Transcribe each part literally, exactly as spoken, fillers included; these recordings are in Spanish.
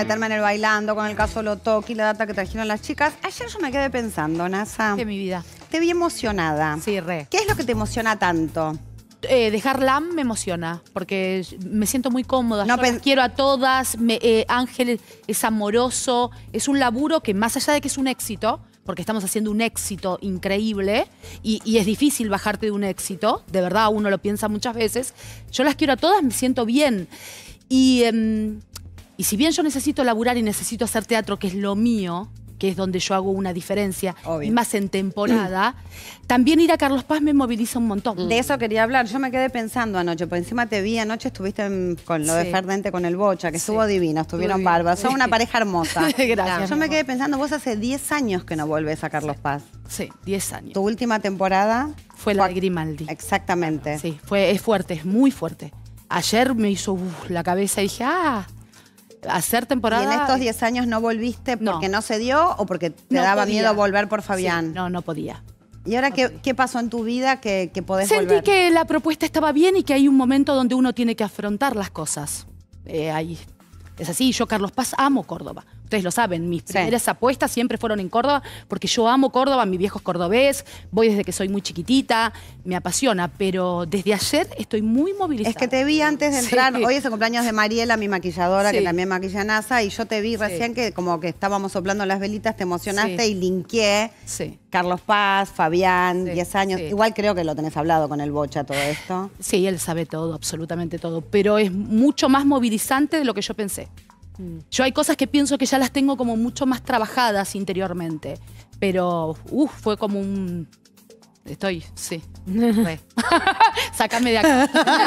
meterme en el bailando con el caso Lotoki, la data que trajeron las chicas. Ayer yo me quedé pensando, Nasa. De mi vida. Te vi emocionada. Sí, re. ¿Qué es lo que te emociona tanto? Eh, dejar L A M me emociona, porque me siento muy cómoda. No, Yo las quiero a todas. Me, eh, Ángel es amoroso. Es un laburo que, más allá de que es un éxito, porque estamos haciendo un éxito increíble y, y es difícil bajarte de un éxito, de verdad uno lo piensa muchas veces, yo las quiero a todas, me siento bien. Y, eh, y si bien yo necesito laburar y necesito hacer teatro, que es lo mío, que es donde yo hago una diferencia, Obvio. Y más en temporada, mm. también ir a Carlos Paz me moviliza un montón. De eso quería hablar. Yo me quedé pensando anoche, por encima te vi anoche, estuviste en, con lo Sí. de Ferdente con el Bocha, que Sí. estuvo divino, estuvieron Estuvo bárbaros. Son divino. una pareja hermosa. Gracias. Yo me quedé pensando, vos hace diez años que no volvés a Carlos Paz. Sí, diez años. Tu última temporada Fue la de Grimaldi. Exactamente. Sí, fue, es fuerte, es muy fuerte. Ayer me hizo uf, la cabeza y dije, ah, hacer temporada... ¿Y en estos diez años no volviste porque no, no se dio o porque te no daba podía. miedo volver por Fabián? Sí, no, no podía. ¿Y ahora no qué, podía. qué pasó en tu vida que, que podés Sentí volver? que la propuesta estaba bien y que hay un momento donde uno tiene que afrontar las cosas. Eh, ahí. Es así, yo Carlos Paz amo Córdoba. Ustedes lo saben, mis Sí. primeras apuestas siempre fueron en Córdoba porque yo amo Córdoba, mi viejo es cordobés, voy desde que soy muy chiquitita, me apasiona, pero desde ayer estoy muy movilizada. Es que te vi antes de entrar, Sí. hoy es el cumpleaños de Mariela, mi maquilladora, Sí. que también maquilla NASA, y yo te vi Sí. recién que como que estábamos soplando las velitas, te emocionaste Sí. y linkeé. Sí. Carlos Paz, Fabián, Sí, diez años. sí. Igual creo que lo tenés hablado con el Bocha todo esto. Sí, él sabe todo, absolutamente todo, pero es mucho más movilizante de lo que yo pensé. Yo hay cosas que pienso que ya las tengo como mucho más trabajadas interiormente, pero uf, fue como un... Estoy, sí. Re. Sácame de acá.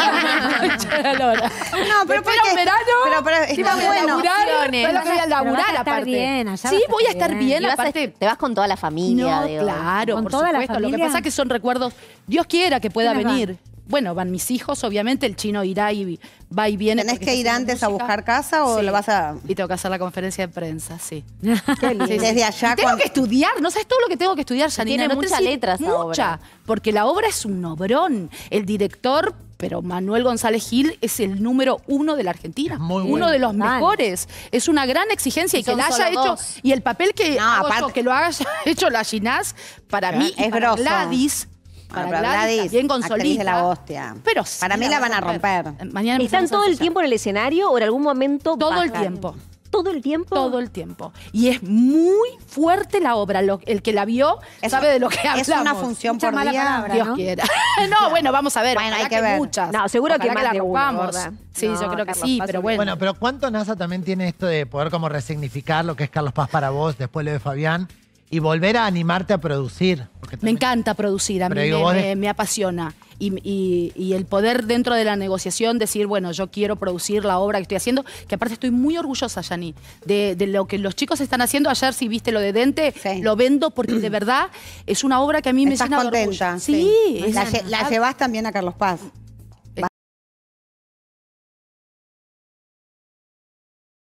No, pero Espera porque- un verano. pero- pero está iba a bueno. laburar, Opciones. fue lo que voy a Pero laburar, vas a estar aparte. bien, allá sí, vas a voy a estar estar bien. bien, Y vas a- aparte. te vas con toda la familia. No, digo. claro, Con por toda la supuesto. Lo que familia. pasa es que son recuerdos. Dios quiera que pueda ¿Quiénes venir. Bueno, van mis hijos, obviamente. El chino irá y va y viene. ¿Tenés porque que está ir haciendo antes a música. buscar casa o Sí. lo vas a...? Y tengo que hacer la conferencia de prensa, sí. Qué lindo. Desde allá Y tengo cuando- que estudiar, no sabes todo lo que tengo que estudiar, Janina. Tiene no te mucha sé- letra esa Mucha, obra. porque la obra es un obrón. El director, pero Manuel González Gil, es el número uno de la Argentina. Muy uno bueno. de los Total. mejores. Es una gran exigencia y, Y que son la haya solo hecho... dos. Y el papel que, No, hago aparte- yo, que lo haya hecho la Ginás, para mí y Es para grosso. Gladys... Bueno, Para pero Gladys, Gladys, también con actriz Solita. de la hostia. Pero sí, Para mí la van a romper. Mañana ¿Están empezamos a todo el ensayar. tiempo en el escenario o en algún momento Todo el bajan? tiempo. ¿Todo el tiempo? Todo el tiempo. Y es muy fuerte la obra. Lo- el que la vio Es- sabe de lo que hablamos. Es una función Mucha por mala día. palabra. Dios ¿no? quiera. No, bueno, vamos a ver. Bueno, hay ojalá que ver. muchas. No, seguro que Ojalá más la de una, rompamos. gorda. Sí, No, yo creo que Carlos sí, Paz pero es- bueno. Bueno, pero ¿cuánto NASA también tiene esto de poder como resignificar lo que es Carlos Paz para vos, después lo de Fabián, y volver a animarte a producir? Porque Me también- encanta producir, a mí Pero digo, me, vos de- me- me apasiona. Y, y- y el poder dentro de la negociación decir, bueno, yo quiero producir la obra que estoy haciendo, que aparte estoy muy orgullosa, Yani, de, de lo que los chicos están haciendo. Ayer, si viste lo de Dente, Sí. lo vendo porque de verdad es una obra que a mí me Estás llena de contenta. orgullo. Sí, es La, lle- la admirable. llevas también a Carlos Paz.